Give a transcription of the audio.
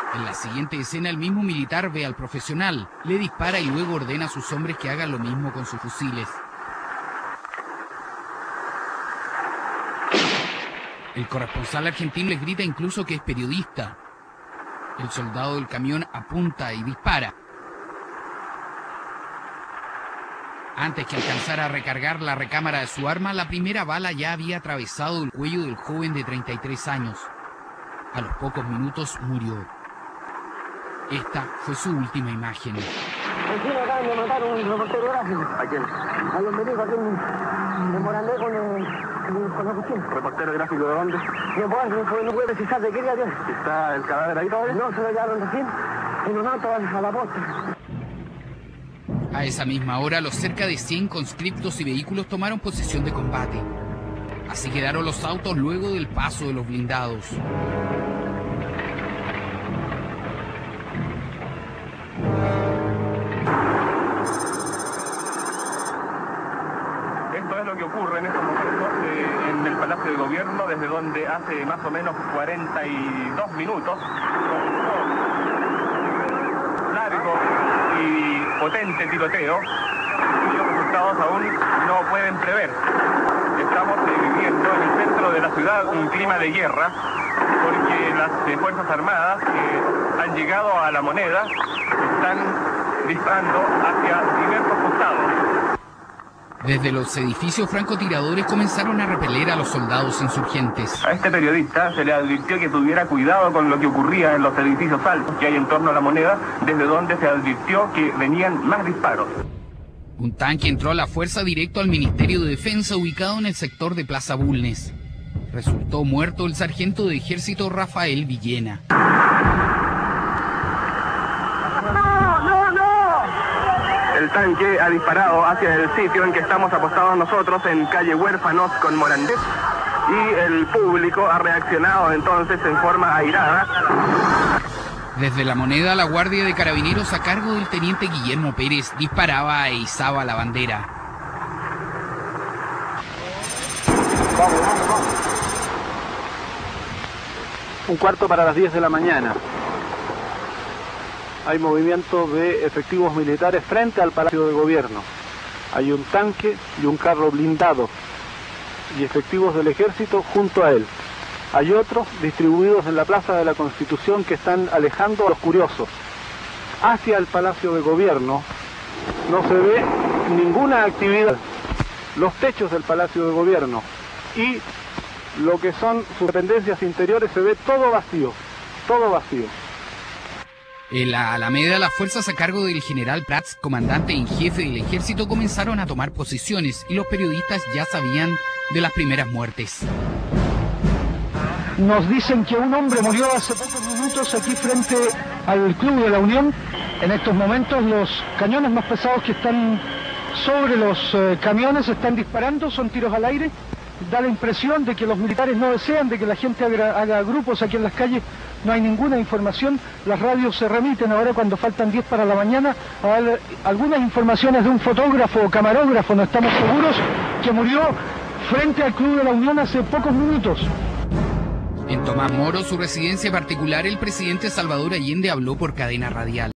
En la siguiente escena, el mismo militar ve al profesional, le dispara y luego ordena a sus hombres que hagan lo mismo con sus fusiles. El corresponsal argentino les grita incluso que es periodista. El soldado del camión apunta y dispara. Antes que alcanzara a recargar la recámara de su arma, la primera bala ya había atravesado el cuello del joven de 33 años. A los pocos minutos murió. Esta fue su última imagen. Aquí acaban de matar un reportero gráfico. ¿A quién? A los médicos aquí en Morandé con la cuestión. ¿Reportero gráfico de dónde? No puede precisar de qué día tiene. ¿Está el cadáver ahí todavía? No, se lo llevaron recién en un auto a la posta. A esa misma hora, los cerca de 100 conscriptos y vehículos tomaron posesión de combate. Así quedaron los autos luego del paso de los blindados. Esto es lo que ocurre en estos momentos en el Palacio de Gobierno, desde donde hace más o menos 42 minutos, largo y potente tiroteo, cuyos resultados aún no pueden prever. Estamos viviendo en el centro de la ciudad un clima de guerra, porque las Fuerzas Armadas que han llegado a La Moneda están disparando hacia diversos costados. Desde los edificios francotiradores comenzaron a repeler a los soldados insurgentes. A este periodista se le advirtió que tuviera cuidado con lo que ocurría en los edificios altos que hay en torno a La Moneda, desde donde se advirtió que venían más disparos. Un tanque entró a la fuerza directo al Ministerio de Defensa ubicado en el sector de Plaza Bulnes. Resultó muerto el sargento de ejército Rafael Villena. El tanque ha disparado hacia el sitio en que estamos apostados nosotros, en calle Huérfanos con Morandé, y el público ha reaccionado entonces en forma airada. Desde La Moneda, la Guardia de Carabineros a cargo del teniente Guillermo Pérez disparaba e izaba la bandera. Un cuarto para las 10 de la mañana. Hay movimiento de efectivos militares frente al Palacio de Gobierno. Hay un tanque y un carro blindado y efectivos del ejército junto a él. Hay otros distribuidos en la Plaza de la Constitución que están alejando a los curiosos. Hacia el Palacio de Gobierno no se ve ninguna actividad. Los techos del Palacio de Gobierno y lo que son sus dependencias interiores se ve todo vacío, todo vacío. En la Alameda, las fuerzas a cargo del general Prats, comandante en jefe del ejército, comenzaron a tomar posiciones y los periodistas ya sabían de las primeras muertes. Nos dicen que un hombre murió hace pocos minutos aquí frente al Club de la Unión. En estos momentos los cañones más pesados que están sobre los camiones están disparando, son tiros al aire. Da la impresión de que los militares no desean de que la gente haga grupos aquí en las calles. No hay ninguna información. Las radios se remiten ahora cuando faltan 10 para la mañana a dar algunas informaciones de un fotógrafo o camarógrafo, no estamos seguros, que murió frente al Club de la Unión hace pocos minutos. En Tomás Moro, su residencia particular, el presidente Salvador Allende habló por cadena radial.